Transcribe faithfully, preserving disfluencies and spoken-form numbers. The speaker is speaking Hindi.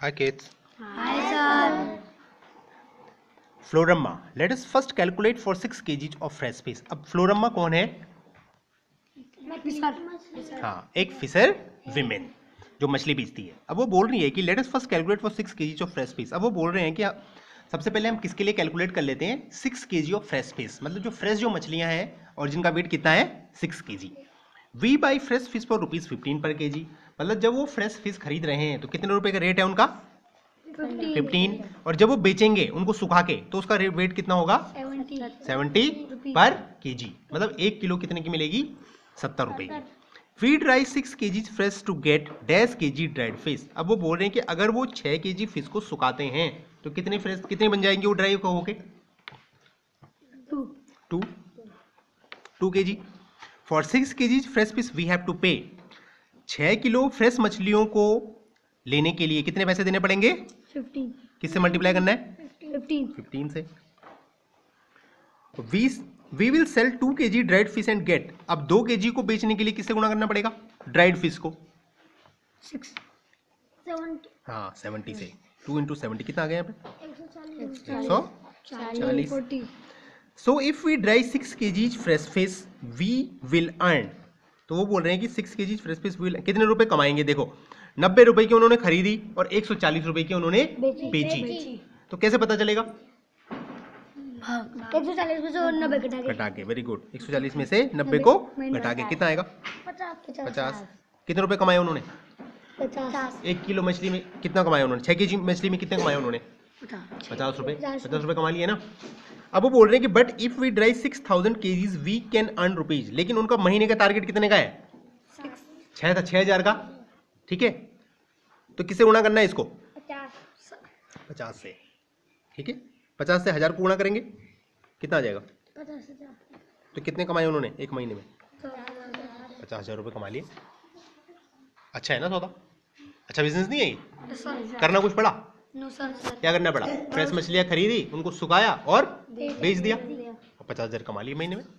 Hi kids. Hi sir. Floramma. Let us first calculate for six kgs of fresh fish. अब फ्लोरम्मा कौन है? हाँ, एक फिशर विमेन जो मछली बेचती है। अब वो बोल रही है कि let us first calculate for six KG of fresh fish. अब वो बोल रहे हैं कि सबसे पहले हम किसके लिए कैलकुलेट कर लेते हैं? Six KG of fresh fish, मतलब जो फ्रेश जो मछलियां हैं और जिनका वेट कितना है six KG. We buy fresh fish for rupees fifteen per KG, मतलब जब वो फ्रेश फिश खरीद रहे हैं तो कितने रुपए का रेट है उनका? फिफ्टीन। और जब वो बेचेंगे उनको सुखा के तो उसका वेट कितना होगा? सेवेंटी पर केजी, मतलब एक किलो कितने की मिलेगी? सत्तर रुपए की। Feed dry six KG fresh to get dash KG dried fish. अब वो बोल रहे हैं कि अगर वो छह केजी फिश को सुखाते हैं तो कितने फ्रेश कितने बन जाएंगे वो ड्राई होके? Two two KG. For six KG fresh fish we have to pay. छह किलो फ्रेश मछलियों को लेने के लिए कितने पैसे देने पड़ेंगे? फिफ्टीन। किससे मल्टीप्लाई करना है? फिफ्टीन। फिफ्टीन से। We we will sell two KG dried fish and get. अब दो केजी को बेचने के लिए किससे गुणा करना पड़ेगा? ड्राइड फिश को सिक्स। सेवेंटी। हाँ सेवेंटी से। टू इंटू सेवेंटी कितना आ गया यहाँ पे? एक सौ चालीस। Forty. So if we dry six KGs fresh fish we will earn. तो वो बोल रहे हैं कि six KGs fresh fish will कितने रुपए कमाएंगे? देखो नब्बे रुपए की उन्होंने खरीदी और एक सौ चालीस रुपए की उन्होंने बेची। बेची। तो कैसे पता चलेगा? एक सौ चालीस में से नब्बे घटा के घटा के, वेरी गुड। एक सौ चालीस में से नब्बे को घटा के कितना आएगा? पचास। पचास। कितने रुपए कमाए उन्होंने? पचास। एक किलो मछली में कितना कमाया उन्होंने? छह केजी मछली में कितने कमाए उन्होंने? पचास रुपए। पचास रुपए कमा लिए ना। अब वो बोल रहे हैं कि but if we dry six thousand KGs we can earn rupees. लेकिन उनका महीने का टारगेट कितने का है? छह था, छह हजार का। ठीक है, तो किससे गुणा करना है इसको? पचास से। ठीक है, पचास से हजार को गुणा करेंगे कितना आ जाएगा? पचास हजार। तो कितने कमाए उन्होंने एक महीने में? पचास हजार रुपये कमा लिए। अच्छा है ना सौदा? अच्छा बिजनेस नहीं है ये? करना कुछ पड़ा? No sir. क्या करना पड़ा? फ्रेश मछलियां खरीदी, उनको सुखाया और बेच दिया, पचास हजार कमा लिए महीने में।